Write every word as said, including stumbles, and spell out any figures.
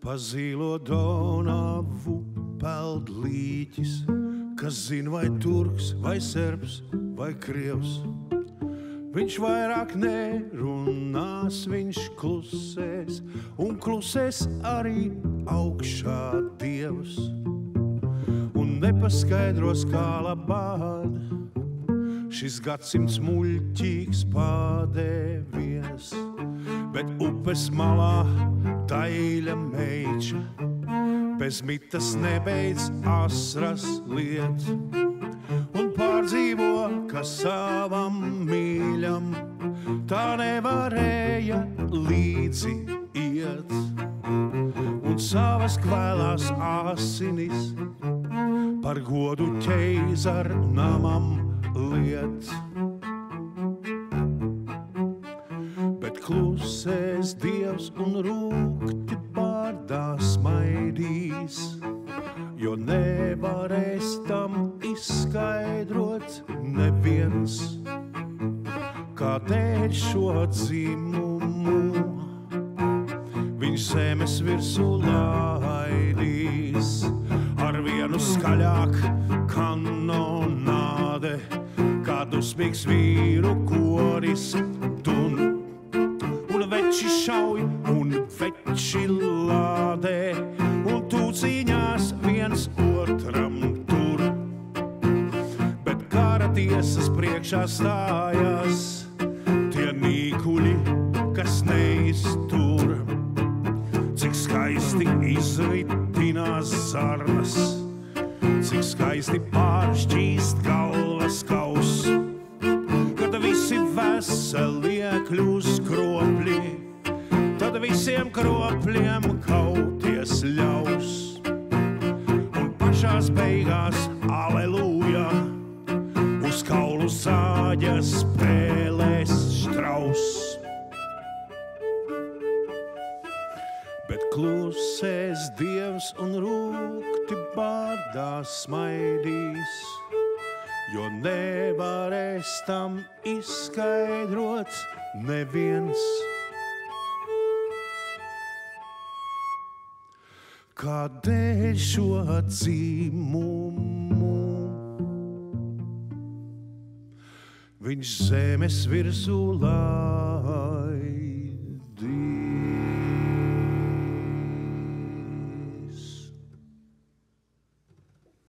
Pa zilo Donavu peld līķis, kas zin vai turks, vai serbs, vai krievs. Viņš vairāk nerunās, viņš klusēs, un klusēs arī augšā Dievs. Un nepaskaidros kā labāk, šis gadsimts muļķīgs pādēvies. Bet upes malā Daļa meiča, bez mitas nebeidz asras liet. Un pārdzīvo, ka savam mīļam tā nevarēja līdzi iet. Un savas kvēlās asinis par godu ķeizaru namam liet. Klusēs Dievs un rūkti bārdā smaidīs, jo nevarēs tam izskaidrot neviens, kādēļ šo dzimumu viņš zemes virsū laidīs. Ar vienu skaļāk kanonāde, kā dusmīgs vīru koris tun. Veči šauj un veči lādē, un tūciņās viens otram tur. Bet kara tiesas priekšā stājās tie nīkuļi, kas neiztur. Cik skaisti izritinās zarnas, cik skaisti pāršķīst galvas kaus. Kad visi veselie kļūs kropļi, tad visiem kropļiem kauties ļaus. Un pašās beigās, aleluja, uz kaulu zāģa spēlēs štraus. Bet klusēs Dievs un rūkti bārdā smaidīs, jo nevarēs tam izskaidrot neviens, kādēļ šo dzimumu viņš zemes virsū laidīs.